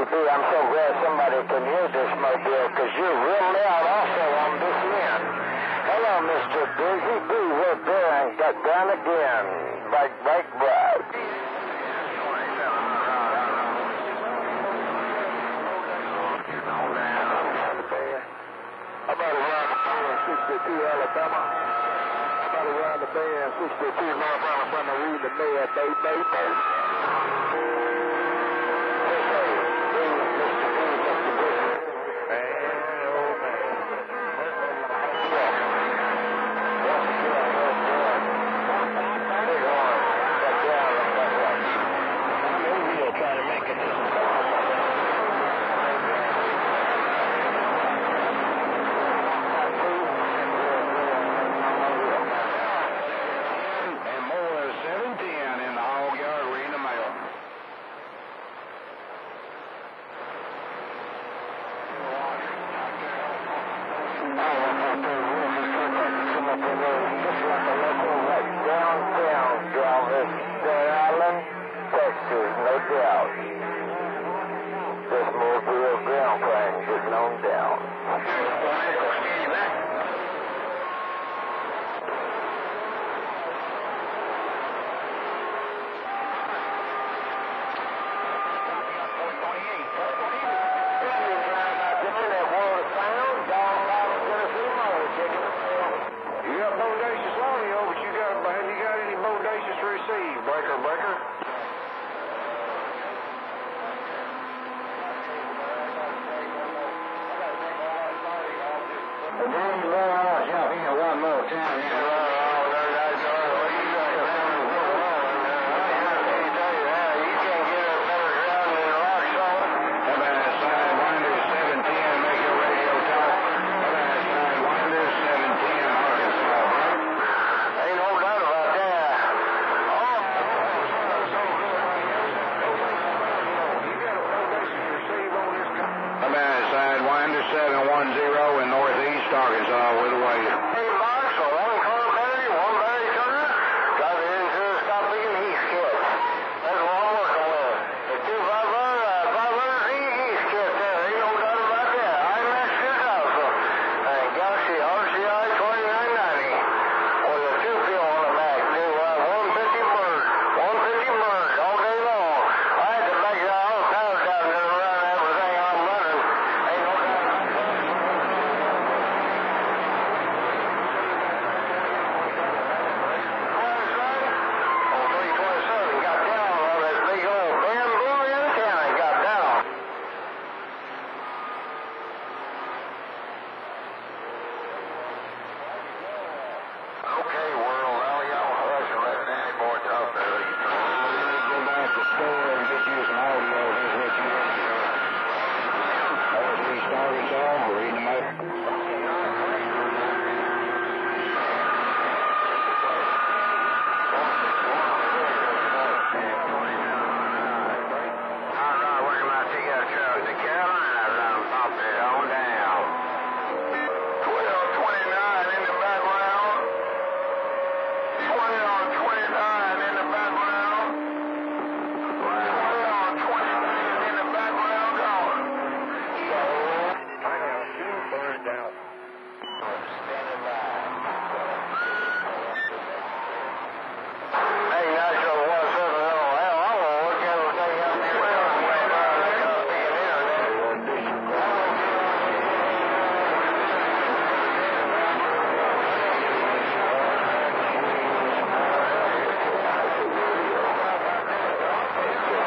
I'm so glad somebody can hear this mobile, because you're real loud also on this end. Hello, Mr. Busy Bee, we're there and got down again. Bike, bike, bike. I'm about to ride the band 62 Alabama. I'm about to ride the band 62 North Alabama. Read the mail, baby.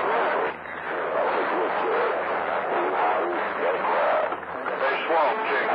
Swamp Chick.